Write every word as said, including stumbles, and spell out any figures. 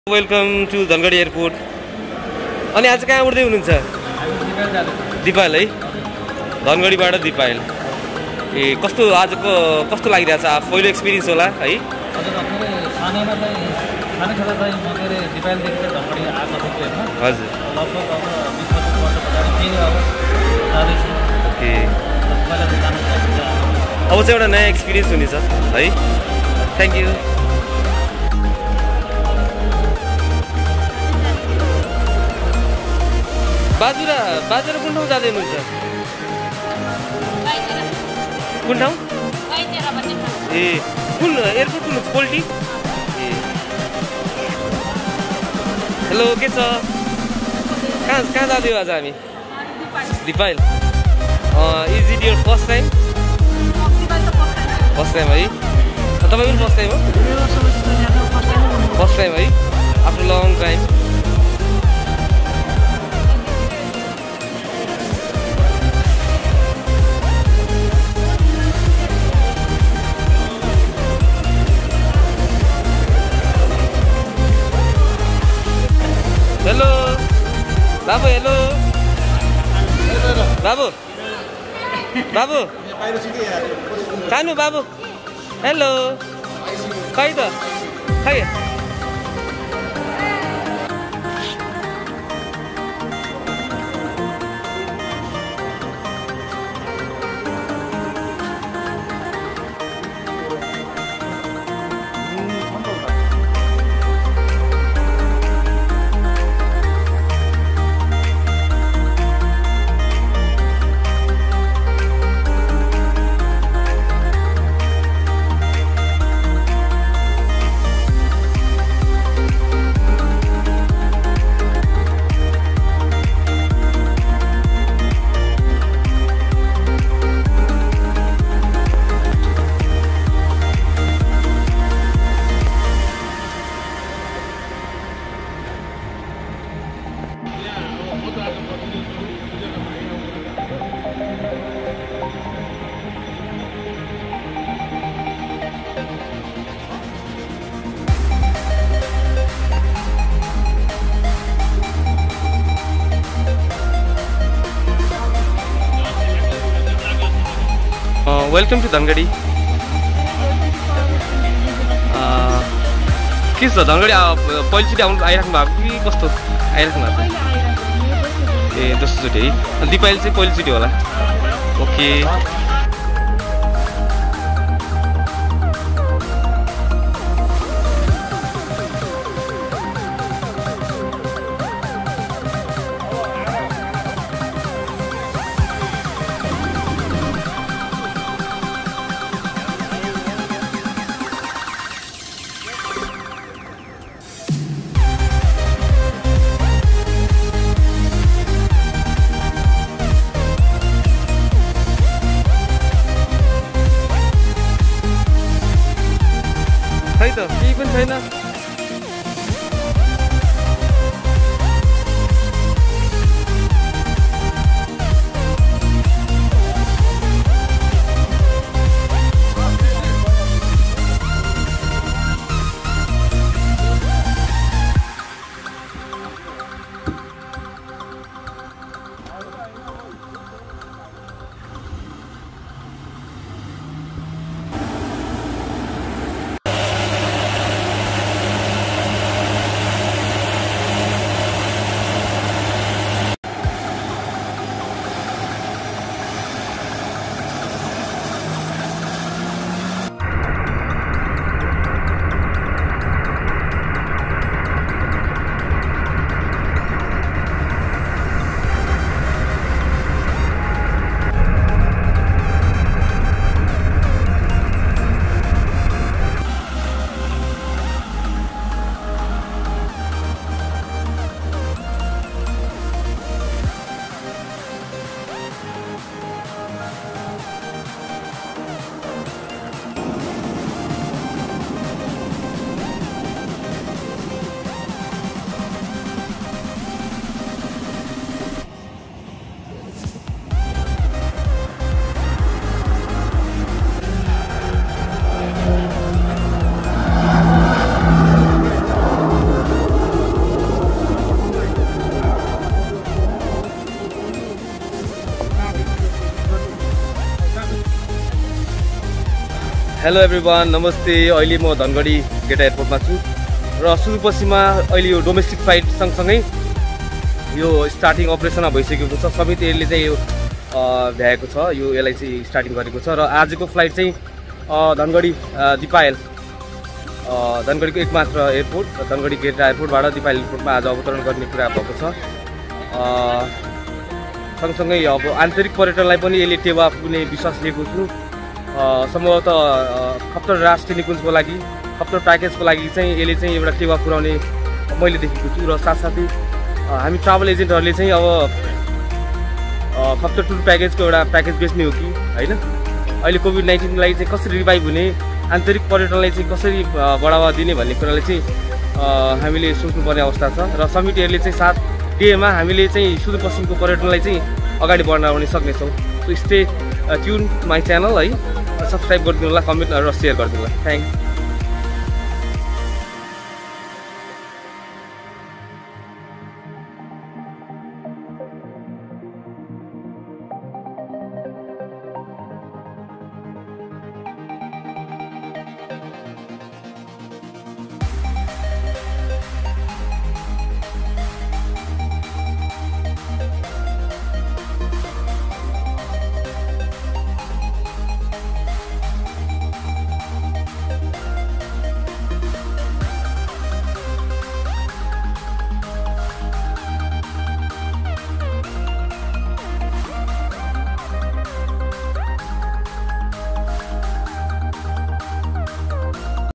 Welcome two Dhangadhi airport. अनि आज कहाँ उड्दै हुनुहुन्छ? दिपायल है, धनगढीबाट दिपायल। ए कस्तो आजको कस्तो लागिरहेछ? पहिलो एक्सपिरियन्स होला है? हजुर अब चाहिँ एउटा नयाँ एक्सपिरियन्स हुनेछ है। Thank you. बाजु र बाजु र कुन ठाउँ जाँदै हुनुहुन्छ? कुन ठाउँ? ए कुन एयरपोर्ट कुन? पोल्टी? ए हेलो, के छ? कहाँ कहाँ जाँदै हो आज हामी? Dipayal. Is it your first time? First time है? तपाईँ पनि फर्स्ट टाइम हो? फर्स्ट टाइम है, आफ्टर लङ टाइम। हेलो बाबु, हेलो बाबु, बाबु सानो बाबु, हेलो खै त खै। Welcome to Dhangadhi. के छ धनगढी पहिलोचोटि आउनु आइराख्नु भएको कि कस्तो आइराख्नु भएको? ए दोस्रोचोटि है। दिपायल चाहिँ पहिलोचोटि होला। ओके हेलो एभ्रिवान, नमस्ते। अहिले म धनगढी गेटा एयरपोर्टमा छु र सुदूरपश्चिममा अहिले यो डोमेस्टिक फ्लाइट सँगसँगै यो स्टार्टिङ अपरेसनमा भइसकेको छ। समिति एयरले चाहिँ यो भ्याएको छ, यो यसलाई चाहिँ स्टार्टिङ गरेको छ र आजको फ्लाइट चाहिँ धनगढी दिपायल धनगढीको एकमात्र एयरपोर्ट धनगढी गेटा एयरपोर्टबाट दिपायल एयरपोर्टमा आज अवतरण गर्ने कुरा भएको छ। सँगसँगै अब आन्तरिक पर्यटनलाई पनि यसले टेवा पुग्ने विश्वास लिएको छु। सम्भवतः खप्तर राष्ट्रिय निकुञ्जको लागि खप्तर प्याकेजको लागि चाहिँ यसले चाहिँ एउटा टेवा पुर्याउने मैले देखेको छु र साथसाथै हामी ट्राभल एजेन्टहरूले चाहिँ अब खप्तर टुर प्याकेजको एउटा प्याकेज बेच्ने हो कि होइन, अहिले कोभिड नाइन्टिनको लागि चाहिँ कसरी रिभाइभ हुने, आन्तरिक पर्यटनलाई चाहिँ कसरी बढावा दिने भन्ने कुरालाई चाहिँ हामीले सोच्नुपर्ने अवस्था छ र समितिहरूले चाहिँ सात डेमा हामीले चाहिँ सुदूरपश्चिमको पर्यटनलाई चाहिँ अगाडि बढाउन सक्नेछौँ। So stay tuned my channel है, सब्सक्राइब गरिदिनु होला, कमेन्ट र सेयर गरिदिनु होला। थ्याङ्क्स।